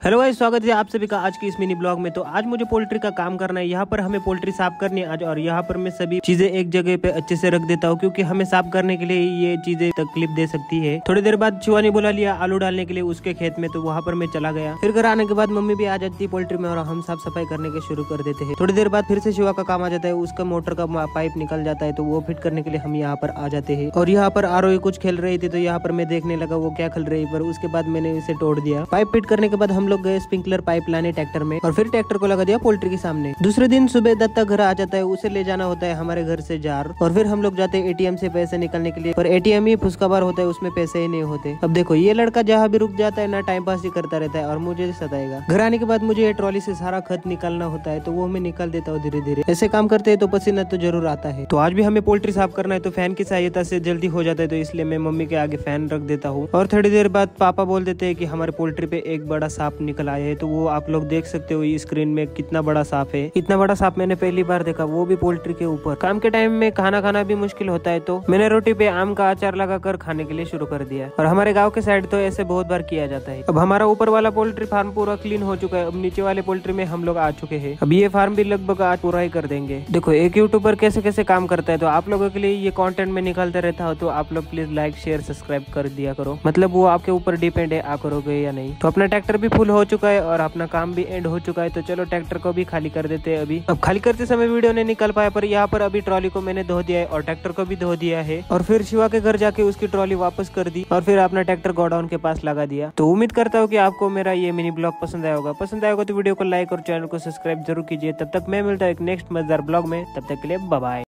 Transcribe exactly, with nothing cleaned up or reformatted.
Hello guys, स्वागत है आप सभी का आज की इस मिनी ब्लॉग में। तो आज मुझे पोल्ट्री का काम करना है। यहाँ पर हमें पोल्ट्री साफ करनी है आज, और यहाँ पर मैं सभी चीजें एक जगह पे अच्छे से रख देता हूँ, क्योंकि हमें साफ करने के लिए ये चीजें तकलीफ दे सकती है। थोड़ी देर बाद शिवा ने बुला लिया आलू डालने के लिए उसके खेत में, तो वहाँ पर मैं चला गया। फिर घर आने के बाद मम्मी भी आ जाती है पोल्ट्री में और हम साफ सफाई करने के शुरू कर देते हैं। थोड़ी देर बाद फिर से शिवा का काम आ जाता है, उसका मोटर का पाइप निकल जाता है, तो वो फिट करने के लिए हम यहाँ पर आ जाते हैं। और यहाँ पर आरोही कुछ खेल रही थी, तो यहाँ पर मैं देखने लगा वो क्या खेल रही, पर उसके बाद मैंने इसे तोड़ दिया। पाइप फिट करने के बाद हम लोग गए स्प्रिंकलर पाइप लाने ट्रैक्टर में, और फिर ट्रैक्टर को लगा दिया पोल्ट्री के सामने। दूसरे दिन सुबह दत्ता घर आ जाता है, उसे ले जाना होता है हमारे घर से जार, और फिर हम लोग जाते हैं एटीएम से पैसे निकालने के लिए, पर एटीएम ही फुसकाबार होता है, उसमें पैसे ही नहीं होते। अब देखो ये लड़का जहाँ भी रुक जाता है ना टाइम पास ही करता रहता है और मुझे सताएगा। घर आने के बाद मुझे ये ट्रॉली से सारा खत निकालना होता है, तो वो मैं निकाल देता हूँ धीरे धीरे। ऐसे काम करते हैं तो पसीना तो जरूर आता है। तो आज भी हमें पोल्ट्री साफ करना है, तो फैन की सहायता से जल्दी हो जाता है, तो इसलिए मैं मम्मी के आगे फैन रख देता हूँ। और थोड़ी देर बाद पापा बोल देते हैं कि हमारे पोल्ट्री पे एक बड़ा सांप निकल आया है, तो वो आप लोग देख सकते हो स्क्रीन में कितना बड़ा सांप है। इतना बड़ा सांप मैंने पहली बार देखा, वो भी पोल्ट्री के ऊपर। काम के टाइम में खाना खाना भी मुश्किल होता है, तो मैंने रोटी पे आम का अचार लगाकर खाने के लिए शुरू कर दिया। और हमारे गांव के साइड तो ऐसे बहुत बार किया जाता है। अब हमारा ऊपर वाला पोल्ट्री फार्म पूरा क्लीन हो चुका है, अब नीचे वाले पोल्ट्री में हम लोग आ चुके हैं। अब ये फार्म भी लगभग आज पूरा ही कर देंगे। देखो एक यूट्यूबर कैसे कैसे काम करता है, तो आप लोगों के लिए ये कंटेंट में निकालते रहता हूँ, तो आप लोग प्लीज लाइक शेयर सब्सक्राइब कर दिया करो। मतलब वो आपके ऊपर डिपेंड है, आप करोगे या नहीं। तो अपना ट्रैक्टर भी फुल हो चुका है और अपना काम भी एंड हो चुका है, तो चलो ट्रैक्टर को भी खाली कर देते हैं। अभी अब खाली करते समय वीडियो नहीं निकल पाया, पर यहाँ पर अभी ट्रॉली को मैंने धो दिया है और ट्रैक्टर को भी धो दिया है, और फिर शिवा के घर जाके उसकी ट्रॉली वापस कर दी, और फिर अपना ट्रैक्टर गोडाउन के पास लगा दिया। तो उम्मीद करता हूँ कि आपको मेरा ये मिनी ब्लॉग पसंद आया होगा। पसंद आया होगा तो वीडियो को लाइक और चैनल को सब्सक्राइब जरूर कीजिए। तब तक मैं मिलता हूँ एक नेक्स्ट मजेदार ब्लॉग में, तब तक के लिए बाय बाय।